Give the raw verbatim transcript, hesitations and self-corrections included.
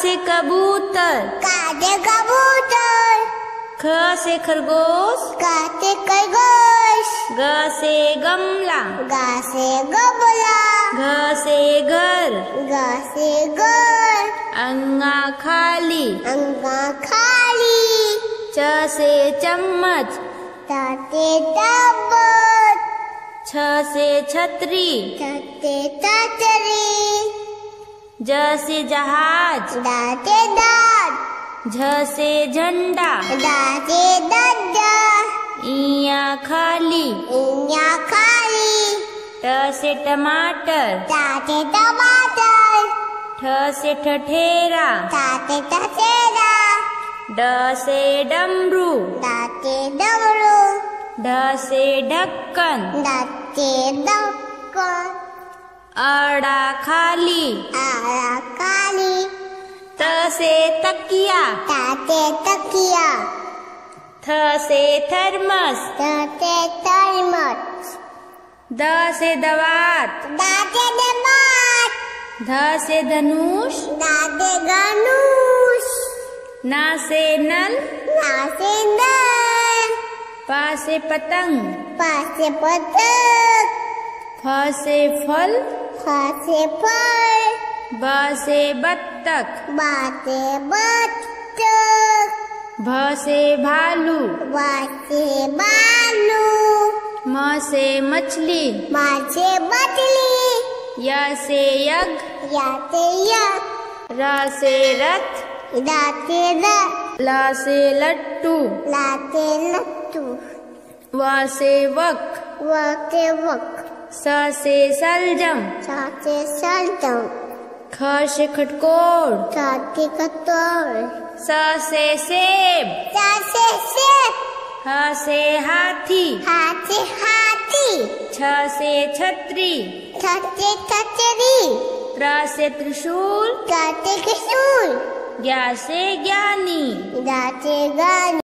से कबूतर, का से कबूतर। ख से खरगोश, का से खरगोश। ग से गमला, गा से गमला। घ से घर, गा से घर। अंगा खाली, अंगा खाली। च से चम्मच, ता से चम्मच। छ से छतरी, ता से छतरी। ज से जहाज, दा से दाद। झ से झंडा, दा से डंडा। इया खाली, इया खाली। ट से टमाटर, ता से टमाटर। ठ से ठठेरा, ता से टसेरा। ड से डमरू, दा से डमरू। ढ से ढक्कन, दा से ढक्कन। अड़ा खाली, आड़ा खाली। त से तकिया, ता से तकिया। थ से थर्मस, ता से थर्मस। द से दवात, दा से दमात। ध से धनुष, दा से धनुष। ना से नल, ना से नल। पा से पतंग, पा से पतंग। फ से फल, फा से फल। ब से बत्तख, बा से बत्तख। भ से भालू, बा से भालू। म से मछली, मा से मछली। य से यज्ञ, या से यज्ञ। र से रथ, दा से रथ। ल से लट्टू, ला से लट्टू। व से वक, व से वक। स से सलजम, सा से सलजम। ख से खटकोर, सा से कटोर। स से सेब, सा से सेब। ह से हाथी, हा से हाथी। छ से छतरी, थ से छतरी। त्र से त्रिशूल, गा से त्रिशूल। ज्ञ से ज्ञानी। दा से गानी।